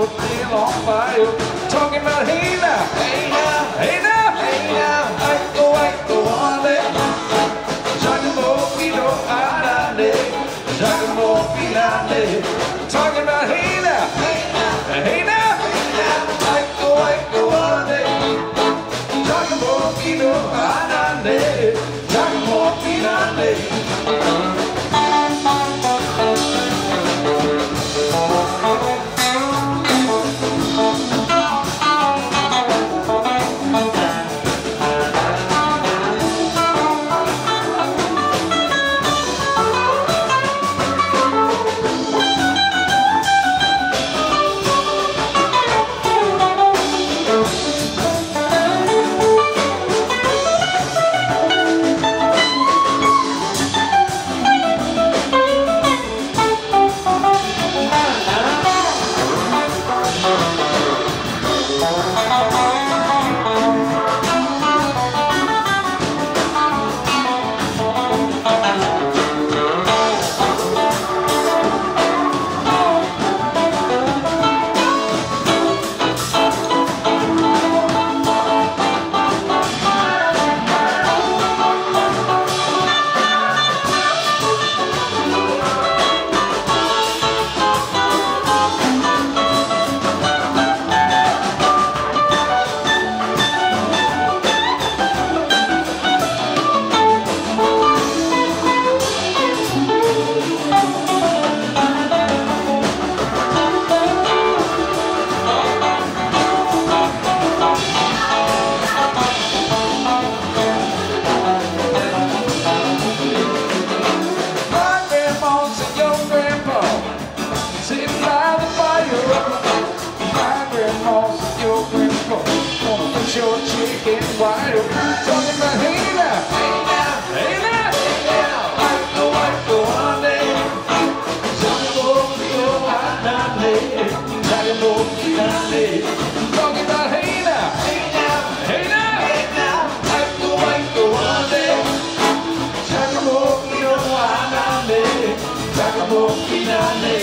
your bill on fire. Talking about hey now, hey now, hey now, hey now. Iko wale, Giacomo Pino Anande, Giacomo Pinande. Talking about hey now, hey now, hey now, hey now. Iko wale, Giacomo Pino Anande, Giacomo Pinande. Your chicken wild, talking about hey now, hey now, hey now, hey now. Iko ande, Giacomo Pino Anande, Giacomo Pinande. Talking about hey now, hey now, hey now, hey now. Iko ande, Giacomo Pino Anande, Giacomo Pinande.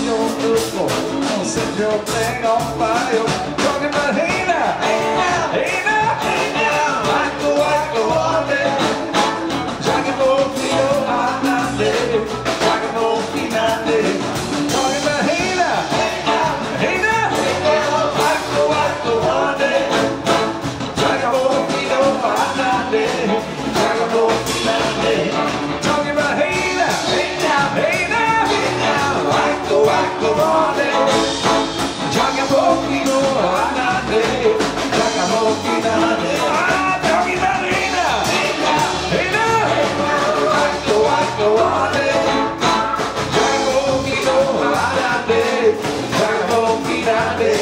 your look, gonna set your thing on fire. Talking about hey now, hey now, hey now, hey now. Wacko, all day. Talking about Fio, all day. Talking about Finale. Talking about hey now, hey now, hey now, hey now. Wacko, all day. Talking about Fio, all day. Talking about Finale. Talking about hey now, hey now, hey now, hey now. Wacko, all day. Talking about Fio, all day. Talking about Finale. Talking about hey now, hey now, hey now, hey now. Wacko, all day. Talking about Fio, all day. Talking about Finale.